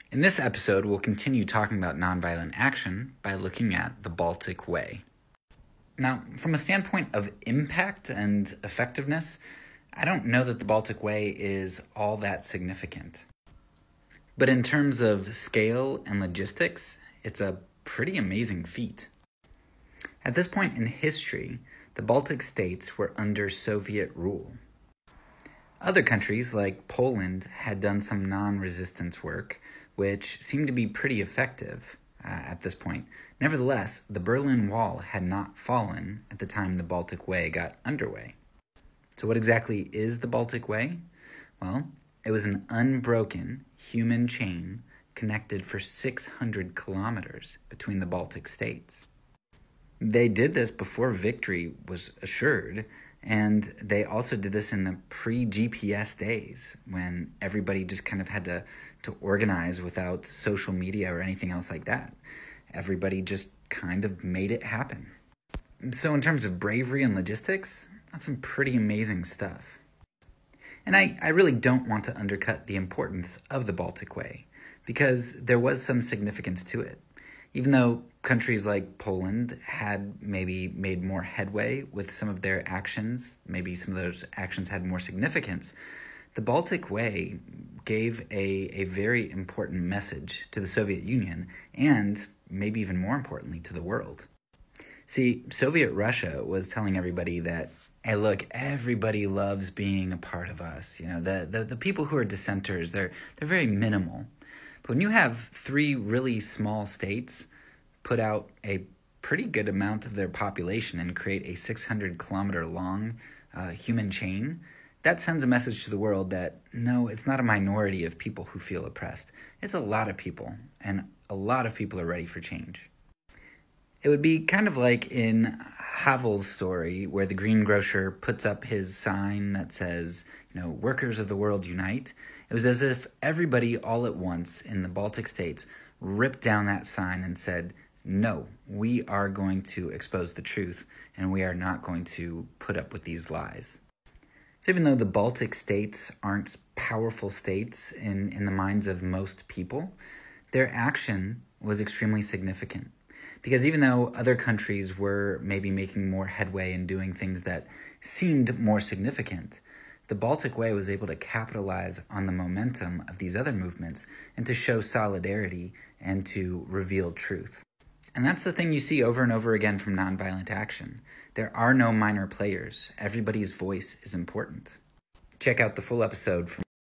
In this episode, we'll continue talking about nonviolent action by looking at the Baltic Way. Now, from a standpoint of impact and effectiveness, I don't know that the Baltic Way is all that significant. But in terms of scale and logistics, it's a pretty amazing feat. At this point in history, the Baltic states were under Soviet rule. Other countries, like Poland, had done some non-resistance work, which seemed to be pretty effective at this point. Nevertheless, the Berlin Wall had not fallen at the time the Baltic Way got underway. So what exactly is the Baltic Way? Well, it was an unbroken human chain connected for 600 kilometers between the Baltic states. They did this before victory was assured, and they also did this in the pre-GPS days when everybody just kind of had to organize without social media or anything else like that. Everybody just kind of made it happen. So in terms of bravery and logistics, that's some pretty amazing stuff. And I really don't want to undercut the importance of the Baltic Way, because there was some significance to it. Even though countries like Poland had maybe made more headway with some of their actions, maybe some of those actions had more significance, the Baltic Way gave a very important message to the Soviet Union and maybe even more importantly to the world. See, Soviet Russia was telling everybody that, hey, look, everybody loves being a part of us. You know, the people who are dissenters, they're very minimal. But when you have three really small states put out a pretty good amount of their population and create a 600-kilometer long human chain, that sends a message to the world that, no, it's not a minority of people who feel oppressed. It's a lot of people, and a lot of people are ready for change. It would be kind of like in Havel's story where the greengrocer puts up his sign that says, workers of the world unite. It was as if everybody all at once in the Baltic states ripped down that sign and said, no, we are going to expose the truth and we are not going to put up with these lies. So even though the Baltic states aren't powerful states in the minds of most people, their action was extremely significant. Because even though other countries were maybe making more headway and doing things that seemed more significant, the Baltic Way was able to capitalize on the momentum of these other movements and to show solidarity and to reveal truth. And that's the thing you see over and over again from nonviolent action. There are no minor players. Everybody's voice is important. Check out the full episode from